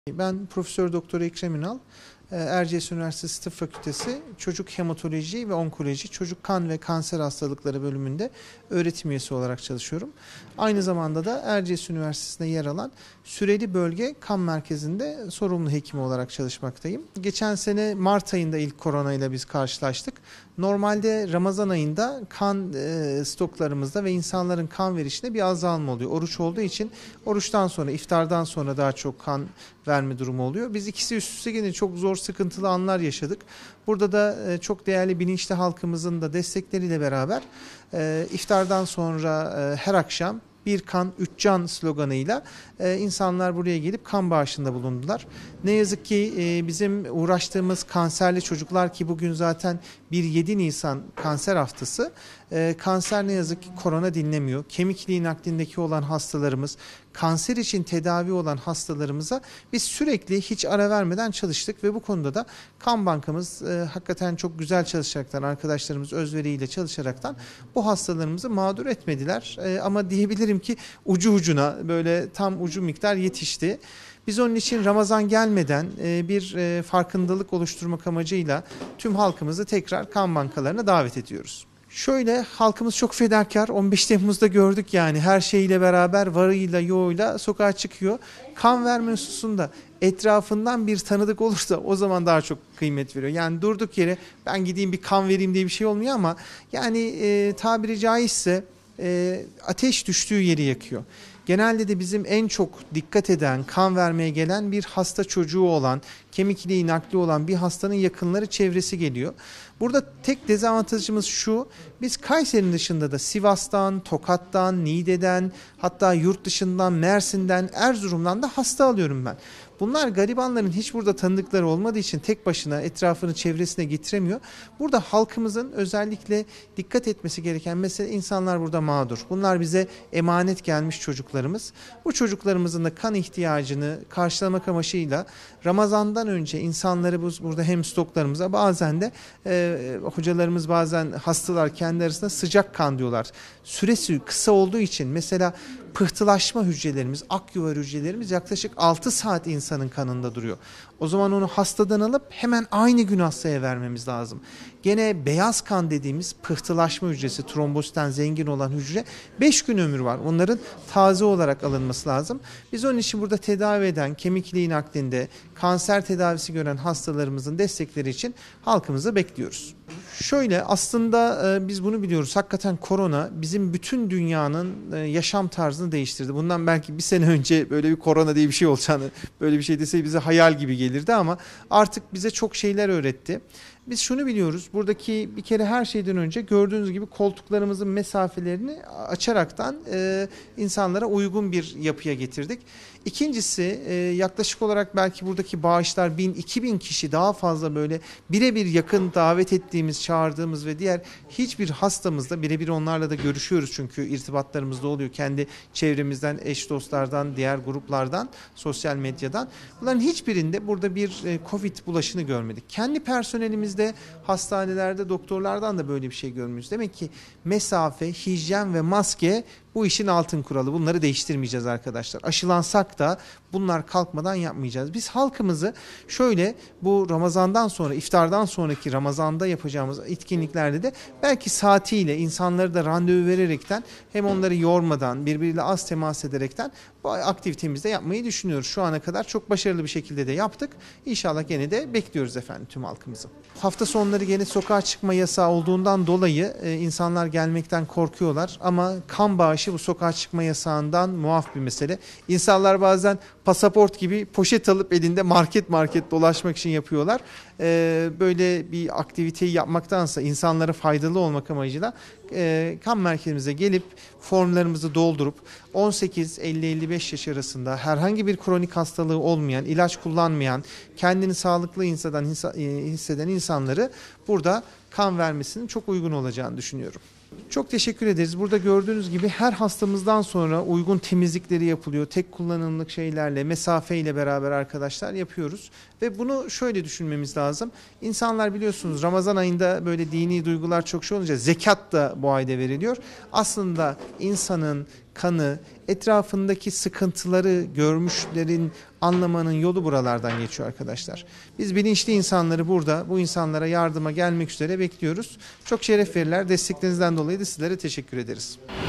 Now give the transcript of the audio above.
Ben Profesör Doktor Ekrem Ünal, Erciyes Üniversitesi Tıp Fakültesi Çocuk Hematoloji ve Onkoloji Çocuk Kan ve Kanser Hastalıkları bölümünde öğretim üyesi olarak çalışıyorum. Aynı zamanda da Erciyes Üniversitesi'nde yer alan Süreli Bölge Kan Merkezi'nde sorumlu hekim olarak çalışmaktayım. Geçen sene Mart ayında ilk koronayla biz karşılaştık. Normalde Ramazan ayında kan stoklarımızda ve insanların kan verişinde bir azalma oluyor. Oruç olduğu için oruçtan sonra, iftardan sonra daha çok kan verme durumu oluyor. Biz ikisi üst üste gelince çok zor, sıkıntılı anlar yaşadık. Burada da çok değerli bilinçli halkımızın da destekleriyle beraber iftardan sonra her akşam bir kan, üç can sloganıyla insanlar buraya gelip kan bağışında bulundular. Ne yazık ki bizim uğraştığımız kanserli çocuklar ki bugün zaten 1-7 Nisan kanser haftası, kanser ne yazık ki korona dinlemiyor. Kemik iliği naklindeki olan hastalarımız, kanser için tedavi olan hastalarımıza biz sürekli hiç ara vermeden çalıştık ve bu konuda da kan bankamız hakikaten çok güzel çalışaraktan, arkadaşlarımız özveriyle çalışaraktan bu hastalarımızı mağdur etmediler. Ama diyebilirim ki ucu ucuna böyle tam ucu miktar yetişti. Biz onun için Ramazan gelmeden bir farkındalık oluşturmak amacıyla tüm halkımızı tekrar kan bankalarına davet ediyoruz. Şöyle, halkımız çok fedakar. 15 Temmuz'da gördük yani her şeyle beraber varıyla yoğuyla sokağa çıkıyor. Kan verme hususunda etrafından bir tanıdık olursa o zaman daha çok kıymet veriyor. Yani durduk yere ben gideyim bir kan vereyim diye bir şey olmuyor ama yani tabiri caizse ateş düştüğü yeri yakıyor. Genelde de bizim en çok dikkat eden, kan vermeye gelen bir hasta çocuğu olan, kemik iliği nakli olan bir hastanın yakınları, çevresi geliyor. Burada tek dezavantajımız şu, biz Kayseri'nin dışında da Sivas'tan, Tokat'tan, Niğde'den, hatta yurt dışından, Mersin'den, Erzurum'dan da hasta alıyorum ben. Bunlar garibanların hiç burada tanıdıkları olmadığı için tek başına etrafını çevresine getiremiyor. Burada halkımızın özellikle dikkat etmesi gereken mesele, insanlar burada mağdur. Bunlar bize emanet gelmiş çocuklarımız. Bu çocuklarımızın da kan ihtiyacını karşılamak amacıyla Ramazan'dan önce insanları burada hem stoklarımıza bazen de hocalarımız bazen hastalar kendi arasında sıcak kan diyorlar. Süresi kısa olduğu için mesela pıhtılaşma hücrelerimiz, akyuvar hücrelerimiz yaklaşık 6 saat insanın kanında duruyor. O zaman onu hastadan alıp hemen aynı gün hastaya vermemiz lazım. Gene beyaz kan dediğimiz pıhtılaşma hücresi, trombositten zengin olan hücre 5 gün ömrü var. Onların taze olarak alınması lazım. Biz onun için burada tedavi eden, kemik iliği naklinde kanser tedavisi gören hastalarımızın destekleri için halkımızı bekliyoruz. Şöyle, aslında biz bunu biliyoruz. Hakikaten korona bizim bütün dünyanın yaşam tarzını değiştirdi. Bundan belki bir sene önce böyle bir korona diye bir şey olacağını, böyle bir şey deseydi bize hayal gibi gelirdi ama artık bize çok şeyler öğretti. Biz şunu biliyoruz, buradaki bir kere her şeyden önce gördüğünüz gibi koltuklarımızın mesafelerini açaraktan insanlara uygun bir yapıya getirdik. İkincisi, yaklaşık olarak belki buradaki bağışlar 1000-2000 kişi daha fazla böyle birebir yakın davet ettiğimiz, çağırdığımız ve diğer hiçbir hastamızla birebir onlarla da görüşüyoruz çünkü irtibatlarımız da oluyor. Kendi çevremizden, eş dostlardan, diğer gruplardan, sosyal medyadan. Bunların hiçbirinde burada bir Covid bulaşını görmedik. Kendi personelimizde, hastanelerde, doktorlardan da böyle bir şey görmüyoruz. Demek ki mesafe, hijyen ve maske bu işin altın kuralı. Bunları değiştirmeyeceğiz arkadaşlar. Aşılansak da bunlar kalkmadan yapmayacağız. Biz halkımızı şöyle, bu Ramazan'dan sonra, iftardan sonraki Ramazan'da yapacağımız etkinliklerde de belki saatiyle insanları da randevu vererekten hem onları yormadan, birbiriyle az temas ederekten bu aktivitemizde yapmayı düşünüyoruz. Şu ana kadar çok başarılı bir şekilde de yaptık. İnşallah gene de bekliyoruz efendim tüm halkımızı. Hafta sonları gene sokağa çıkma yasağı olduğundan dolayı insanlar gelmekten korkuyorlar ama kan bağışı bu sokağa çıkma yasağından muaf bir mesele. İnsanlar bazen pasaport gibi poşet alıp elinde market market dolaşmak için yapıyorlar. Böyle bir aktiviteyi yapmaktansa insanlara faydalı olmak amacıyla kan merkezimize gelip formlarımızı doldurup 18-50-55 yaş arasında herhangi bir kronik hastalığı olmayan, ilaç kullanmayan, kendini sağlıklı hisseden insanları burada kan vermesinin çok uygun olacağını düşünüyorum. Çok teşekkür ederiz. Burada gördüğünüz gibi her hastamızdan sonra uygun temizlikleri yapılıyor. Tek kullanımlık şeylerle, mesafeyle beraber arkadaşlar yapıyoruz. Ve bunu şöyle düşünmemiz lazım. İnsanlar biliyorsunuz Ramazan ayında böyle dini duygular çok şey olunca zekat da bu ayda veriliyor. Aslında insanın kanı, etrafındaki sıkıntıları görmüşlerin anlamanın yolu buralardan geçiyor arkadaşlar. Biz bilinçli insanları burada, bu insanlara yardıma gelmek üzere bekliyoruz. Çok şeref verirler. Desteklerinizden dolayı da sizlere teşekkür ederiz.